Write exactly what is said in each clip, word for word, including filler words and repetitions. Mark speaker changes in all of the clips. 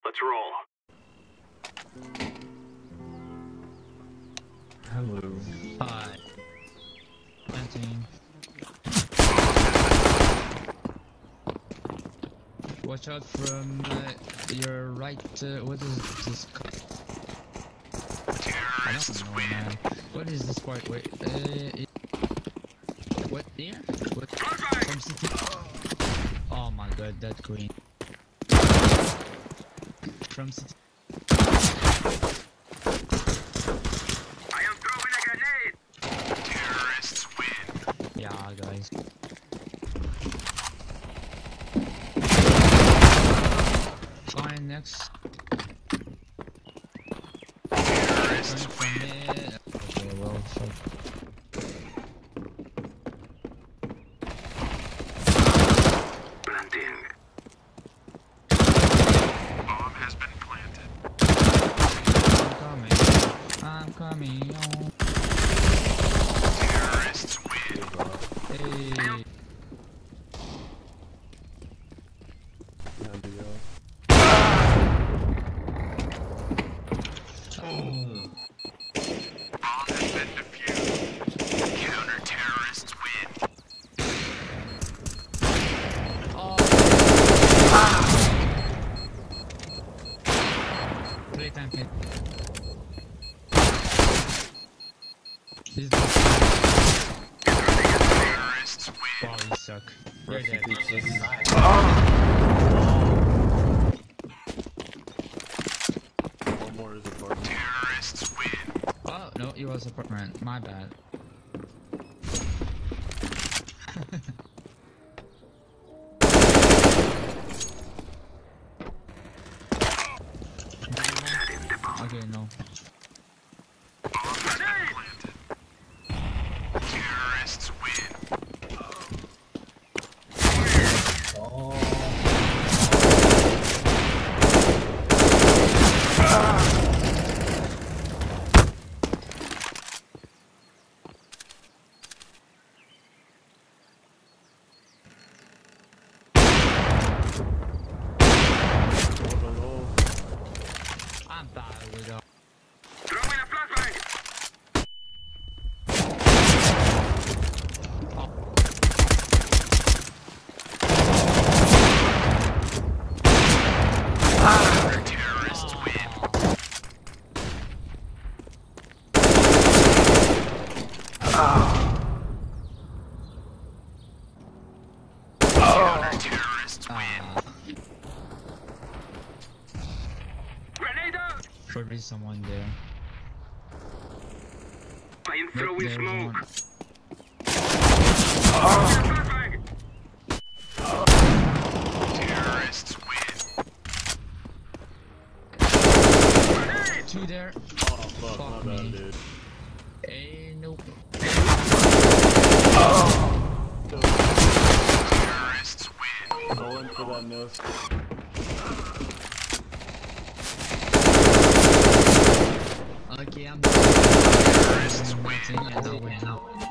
Speaker 1: Let's roll.
Speaker 2: Hello.
Speaker 3: Hi. Planting. Watch out from uh, your right. Uh, what is this? I don't know, man. What is this part? Wait. Uh, it, what there? What? From city? Oh my god, that queen. From city.
Speaker 1: I am throwing a grenade. Terrorists win.
Speaker 3: Yeah, guys. Fine, next.
Speaker 1: Terrorists
Speaker 3: From
Speaker 1: win.
Speaker 3: there. Okay, well, fuck.
Speaker 1: Planting. Bomb has been planted.
Speaker 3: I'm coming. I'm coming. Oh.
Speaker 1: Terrorists win.
Speaker 3: Hey.
Speaker 2: Time to go.
Speaker 1: Bomb has been defused. Counter-terrorists win.
Speaker 3: Oh. Playtime hit. He's dead.
Speaker 1: Terrorists win.
Speaker 3: Wow, you suck. You're dead.
Speaker 2: One more is apartment.
Speaker 1: Terrorists win.
Speaker 3: Oh, no, it was apartment. My bad. Okay, no.
Speaker 1: Bomb has been planted. Terrorists win.
Speaker 3: I'm bad with that.
Speaker 1: Throwing a flashbang. Terrorists win. Counter-terrorists win.
Speaker 3: Ah,
Speaker 1: Grenade out.
Speaker 3: probably someone there.
Speaker 1: I am
Speaker 3: Yep,
Speaker 1: throwing
Speaker 3: there's
Speaker 1: smoke.
Speaker 3: one.
Speaker 1: Flashbang. Terrorists win. Grenade.
Speaker 3: Two there.
Speaker 2: Oh fuck,
Speaker 3: Fuck
Speaker 2: my
Speaker 3: me.
Speaker 2: bad, dude.
Speaker 3: Hey, nope.
Speaker 1: Terrorists win.
Speaker 2: Go in for that nose.
Speaker 3: Okay, I'm
Speaker 1: Terrorists win.
Speaker 3: and I'll win.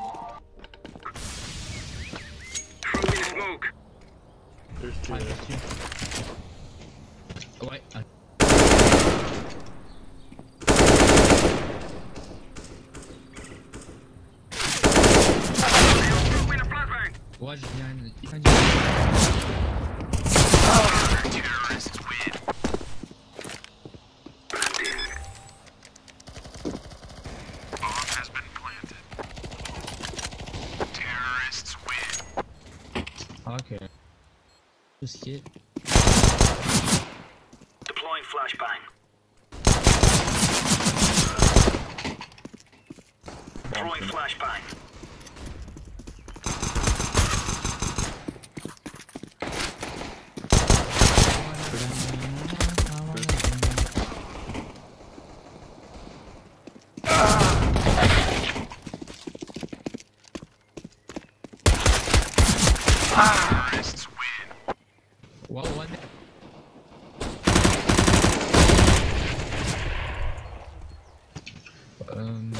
Speaker 1: Throwing smoke.
Speaker 2: There's two
Speaker 3: I
Speaker 2: there.
Speaker 3: got you. Oh, wait. Uh,
Speaker 1: I am throwing a flashbang.
Speaker 3: watch behind the. Behind you.
Speaker 1: Terrorists win. Planting. Bomb has been planted. Terrorists win.
Speaker 3: Okay. Just hit.
Speaker 1: Deploying flashbang. Throwing flashbang. Terrorists win.
Speaker 3: Well, one. Um.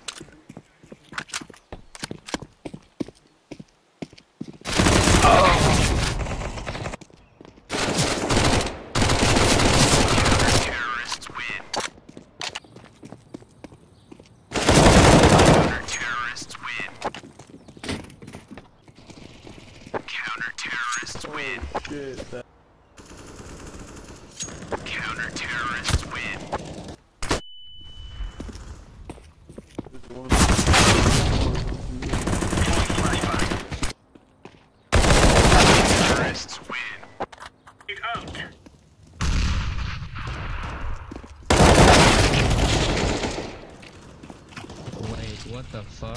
Speaker 1: Oh. win.
Speaker 2: Shit, that
Speaker 1: Counter-terrorists win.
Speaker 2: is one.
Speaker 1: Terrorists win. Get out.
Speaker 3: Wait, what the fuck?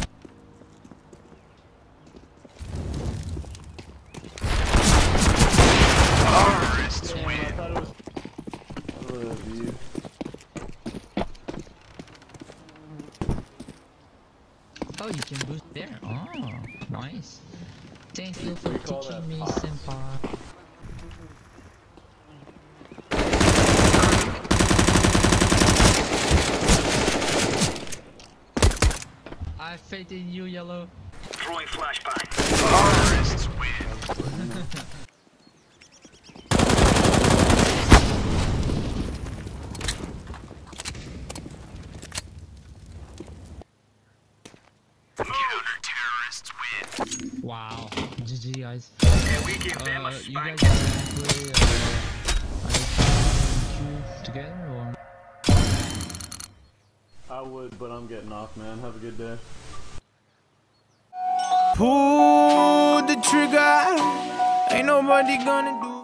Speaker 1: Terrorists
Speaker 2: Damn, I
Speaker 1: win.
Speaker 2: thought it was. What a view.
Speaker 3: Oh, you can boost there. Oh, nice. Thank you for
Speaker 2: We call that
Speaker 3: teaching me,
Speaker 2: pops.
Speaker 3: senpai. I faith in you, Yellow.
Speaker 1: Throwing flashbang. Terrorists win. Counter-terrorists win.
Speaker 3: Wow. G G, guys.
Speaker 1: Can we give them
Speaker 3: Uh,
Speaker 1: a
Speaker 3: you
Speaker 1: spank?
Speaker 3: guys wanna play uh, together or?
Speaker 2: I would, but I'm getting off, man. Have a good day.
Speaker 4: Pull the trigger, ain't nobody gonna do